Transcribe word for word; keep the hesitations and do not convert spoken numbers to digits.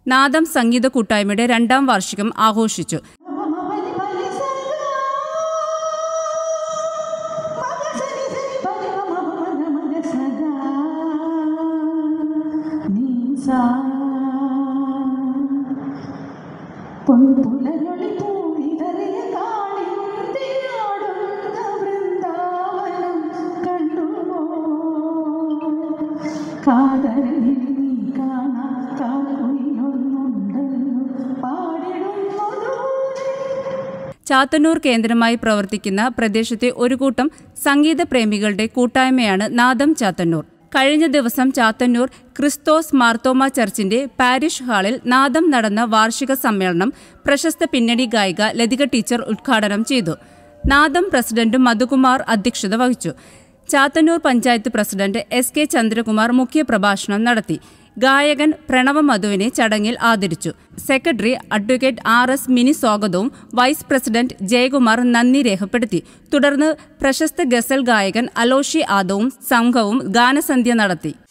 നാദം സംഗീത കൂട്ടായ്മയുടെ രണ്ടാം വാർഷികം ആഘോഷിച്ചു. ചാത്തന്നൂർ കേന്ദ്രമായി പ്രവർത്തിക്കുന്ന പ്രദേശത്തെ ഒരു കൂട്ടം സംഗീത പ്രേമികളുടെ കൂട്ടായ്മയാണ് നാദം ചാത്തന്നൂർ. കഴിഞ്ഞ ദിവസം ചാത്തന്നൂർ ക്രിസ്തോസ് മാർത്തോമ ചർച്ചിന്റെ പാരിഷ് ഹാളിൽ നാദം നടന്ന വാർഷിക സമ്മേളനം പ്രശസ്ത പിന്നണി ഗായിക ലതിക ടീച്ചർ ഉദ്ഘാടനം ചെയ്തു. നാദം പ്രസിഡന്റ് മധുകുമാർ അധ്യക്ഷത വഹിച്ചു. Chathannoor panchayat president S K Chandrakumar മുഖ്യപ്രഭാഷണം നടത്തി. ഗായകൻ പ്രണവ മധുവിനെ ചടങ്ങിൽ ആദരിച്ചു. Secretary advocate R S Mini സ്വാഗതവും വൈസ് പ്രസിഡന്റ് ജയകുമാർ നന്ദി രേഖപ്പെടുത്തി. തുടർന്ന് പ്രശസ്ത ഗസൽ ഗായകൻ അലോഷി ആദവും സംഘവും ഗാനസന്ധ്യ നടത്തി.